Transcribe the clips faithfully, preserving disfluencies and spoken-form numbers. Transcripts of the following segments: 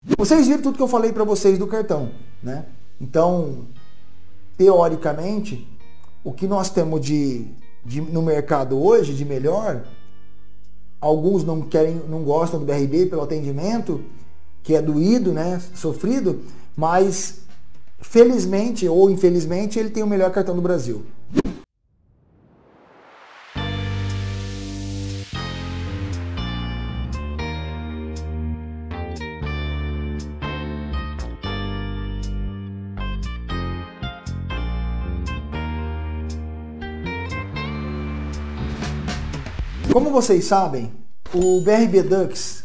Vocês viram tudo que eu falei para vocês do cartão, né? Então, teoricamente, o que nós temos de, de no mercado hoje de melhor, alguns não querem, não gostam do B R B pelo atendimento, que é doído, né, sofrido, mas felizmente ou infelizmente ele tem o melhor cartão do Brasil. Como vocês sabem, o B R B Dux,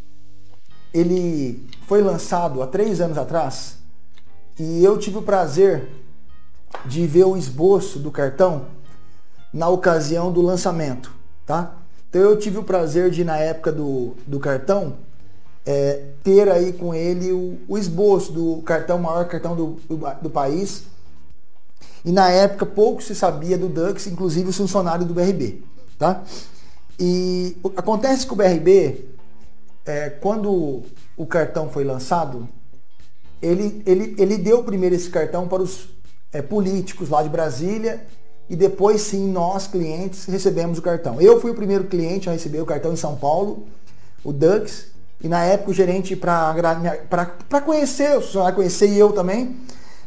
ele foi lançado há três anos atrás e eu tive o prazer de ver o esboço do cartão na ocasião do lançamento, tá? Então eu tive o prazer de, na época do, do cartão, é, ter aí com ele o, o esboço do cartão, maior cartão do, do, do país. E na época pouco se sabia do Dux, inclusive os funcionários do B R B, tá? E acontece que o B R B, é, quando o cartão foi lançado, ele, ele, ele deu primeiro esse cartão para os é, políticos lá de Brasília e depois sim nós, clientes, recebemos o cartão. Eu fui o primeiro cliente a receber o cartão em São Paulo, o Dux, e na época o gerente, para conhecer, o funcionário conhecer e eu também,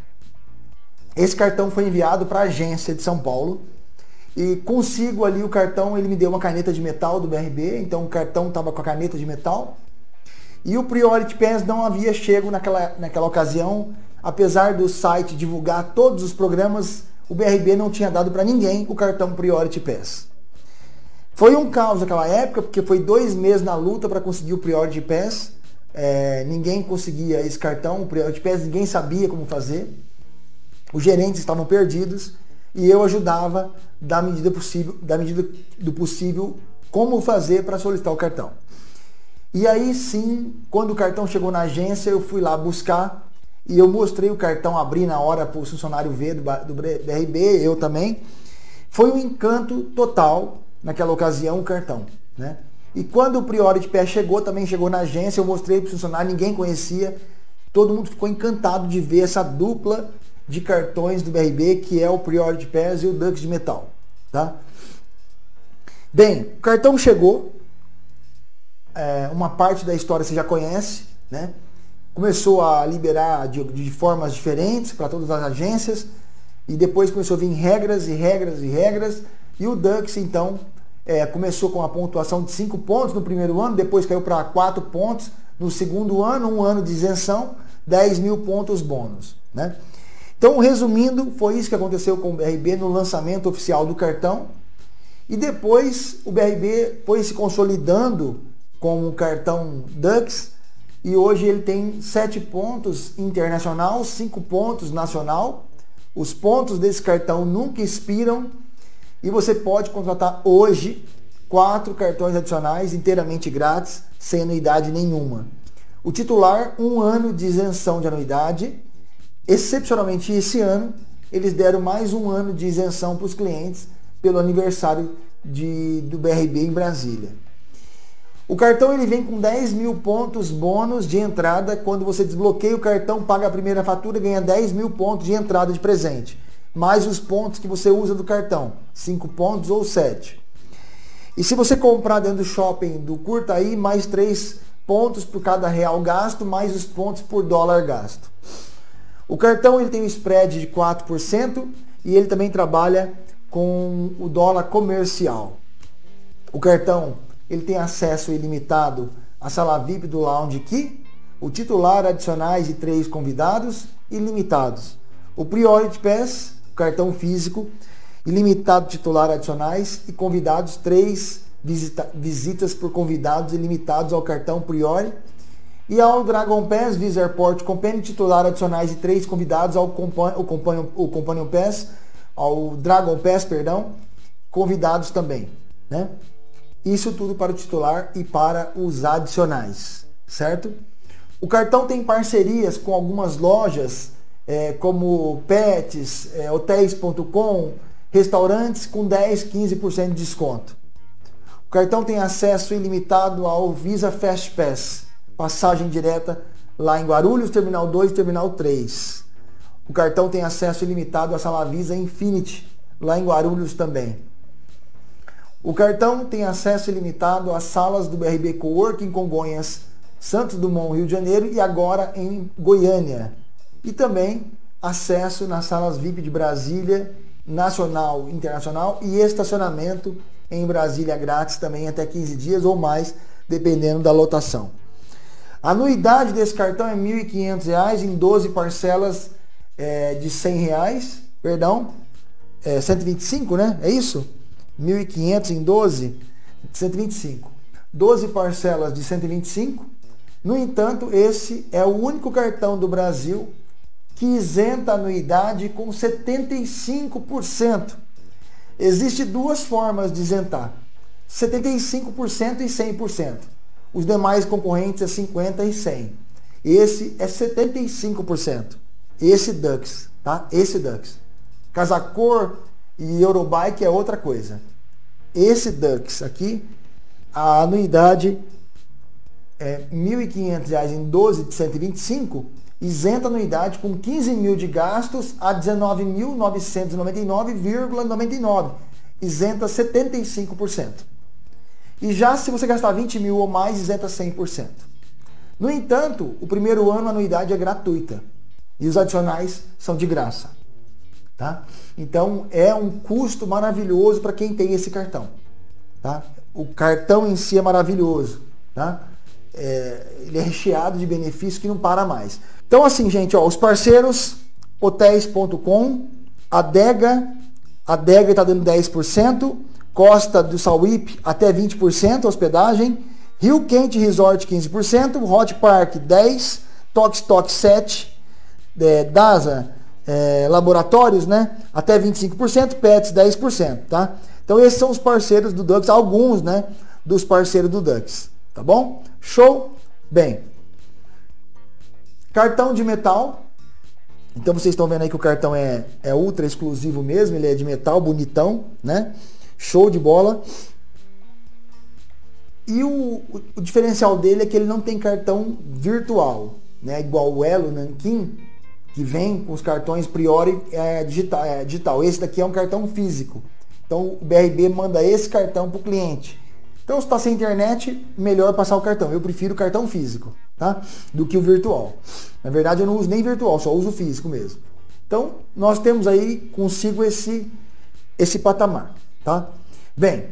esse cartão foi enviado para a agência de São Paulo. E consigo ali o cartão, ele me deu uma caneta de metal do B R B, então o cartão estava com a caneta de metal. E o Priority Pass não havia chego naquela, naquela ocasião, apesar do site divulgar todos os programas, o B R B não tinha dado para ninguém o cartão Priority Pass. Foi um caos naquela época, porque foi dois meses na luta para conseguir o Priority Pass. É, ninguém conseguia esse cartão, o Priority Pass, ninguém sabia como fazer. Os gerentes estavam perdidos. E eu ajudava da medida possível, da medida do possível, como fazer para solicitar o cartão. E aí sim, quando o cartão chegou na agência, eu fui lá buscar e eu mostrei o cartão, abri na hora para o funcionário ver do, do B R B, eu também. Foi um encanto total naquela ocasião o cartão, né? E quando o Priority Pass chegou, também chegou na agência, eu mostrei para o funcionário, ninguém conhecia, todo mundo ficou encantado de ver essa dupla de cartões do B R B, que é o Priority Pass e o Dux de metal, tá? Bem, o cartão chegou, é, uma parte da história você já conhece, né? Começou a liberar de, de formas diferentes para todas as agências e depois começou a vir regras e regras e regras e o Dux então é, começou com a pontuação de cinco pontos no primeiro ano, depois caiu para quatro pontos no segundo ano, um ano de isenção, dez mil pontos bônus, né? Então, resumindo, foi isso que aconteceu com o B R B no lançamento oficial do cartão. E depois o B R B foi se consolidando como o cartão Dux. E hoje ele tem sete pontos internacional, cinco pontos nacional. Os pontos desse cartão nunca expiram. E você pode contratar hoje quatro cartões adicionais inteiramente grátis, sem anuidade nenhuma. O titular, um ano de isenção de anuidade. Excepcionalmente esse ano, eles deram mais um ano de isenção para os clientes pelo aniversário de, do B R B em Brasília. O cartão ele vem com dez mil pontos bônus de entrada. Quando você desbloqueia o cartão, paga a primeira fatura, ganha dez mil pontos de entrada de presente. Mais os pontos que você usa do cartão, cinco pontos ou sete. E se você comprar dentro do shopping do Curtaí, mais três pontos por cada real gasto, mais os pontos por dólar gasto. O cartão ele tem um spread de quatro por cento e ele também trabalha com o dólar comercial. O cartão ele tem acesso ilimitado à sala V I P do Lounge Key, o titular adicionais e três convidados ilimitados. O Priority Pass, o cartão físico, ilimitado titular adicionais e convidados, três visita visitas por convidados ilimitados ao cartão Priority. E ao Dragon Pass, Visa Airport Companion, titular adicionais e três convidados ao Companion, o Companion, o Companion Pass, ao Dragon Pass, perdão, convidados também, né? Isso tudo para o titular e para os adicionais, certo? O cartão tem parcerias com algumas lojas, é, como Pets, é, hotéis ponto com, restaurantes com dez, quinze por cento de desconto. O cartão tem acesso ilimitado ao Visa Fast Pass, passagem direta lá em Guarulhos, Terminal dois e Terminal três. O cartão tem acesso ilimitado à sala Visa Infinity, lá em Guarulhos também. O cartão tem acesso ilimitado às salas do B R B Coworking em Congonhas, Santos Dumont, Rio de Janeiro e agora em Goiânia. E também acesso nas salas V I P de Brasília, nacional, internacional e estacionamento em Brasília grátis também até quinze dias ou mais, dependendo da lotação. A anuidade desse cartão é mil e quinhentos reais em doze parcelas é, de cem reais, perdão, é, cento e vinte e cinco, né? É isso? mil e quinhentos em doze, cento e vinte e cinco. doze parcelas de cento e vinte e cinco. No entanto, esse é o único cartão do Brasil que isenta a anuidade com setenta e cinco por cento. Existem duas formas de isentar: setenta e cinco por cento e cem por cento. Os demais concorrentes é cinquenta por cento e cem por cento. Esse é setenta e cinco por cento. Esse Dux, tá? Esse Dux. Casacor e Eurobike é outra coisa. Esse Dux aqui, a anuidade é mil e quinhentos reais em doze de cento e vinte e cinco, isenta a anuidade com quinze mil de gastos a dezenove mil novecentos e noventa e nove vírgula noventa e nove. Isenta setenta e cinco por cento. E já se você gastar vinte mil ou mais, isenta cem por cento. No entanto, o primeiro ano a anuidade é gratuita e os adicionais são de graça. Tá? Então é um custo maravilhoso para quem tem esse cartão. Tá? O cartão em si é maravilhoso. Tá? É, ele é recheado de benefícios que não para mais. Então assim, gente, ó, os parceiros, hotéis ponto com, Adega, Adega está dando dez por cento, Costa do Sauípe até vinte por cento hospedagem, Rio Quente Resort quinze por cento, Hot Park dez por cento, Tox Tox sete por cento, é, Dasa é, Laboratórios, né, até vinte e cinco por cento, Pets dez por cento, tá? Então esses são os parceiros do Dux, alguns, né, dos parceiros do Dux, tá bom? Show? Bem, cartão de metal. Então vocês estão vendo aí que o cartão é, é ultra exclusivo mesmo, ele é de metal, bonitão, né? Show de bola. E o, o, o diferencial dele é que ele não tem cartão virtual, né? Igual o Elo Nankin, que vem com os cartões Priori é, digital, é, digital. Esse daqui é um cartão físico. Então o B R B manda esse cartão para o cliente. Então se está sem internet, melhor passar o cartão. Eu prefiro o cartão físico, tá? Do que o virtual. Na verdade eu não uso nem virtual, só uso o físico mesmo. Então nós temos aí consigo esse, esse patamar, tá? Bem,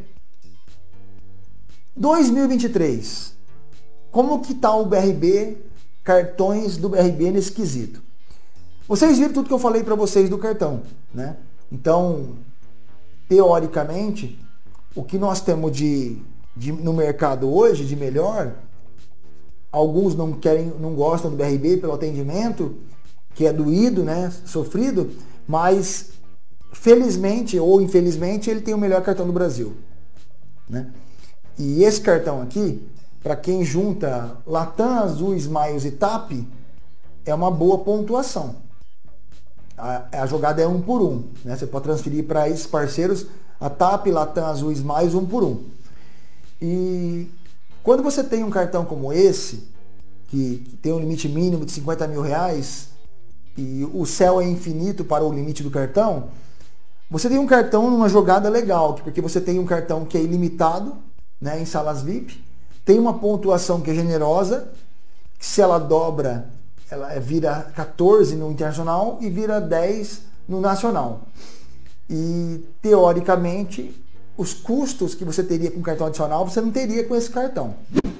dois mil e vinte e três. Como que está o B R B, cartões do B R B nesse quesito? Vocês viram tudo que eu falei para vocês do cartão, né? Então, teoricamente, o que nós temos de, de no mercado hoje de melhor, alguns não querem, não gostam do B R B pelo atendimento, que é doído, né, sofrido, mas felizmente ou infelizmente ele tem o melhor cartão do Brasil, né? E esse cartão aqui, para quem junta Latam, Azul, Smiles e T A P, é uma boa pontuação. A, a jogada é um por um, né? Você pode transferir para esses parceiros a T A P, Latam, Azul, Smiles, um por um. E quando você tem um cartão como esse, que, que tem um limite mínimo de cinquenta mil reais, e o céu é infinito para o limite do cartão, você tem um cartão numa jogada legal, porque você tem um cartão que é ilimitado, né, em salas V I P, tem uma pontuação que é generosa, que se ela dobra, ela vira quatorze no internacional e vira dez no nacional. E teoricamente, os custos que você teria com cartão adicional, você não teria com esse cartão.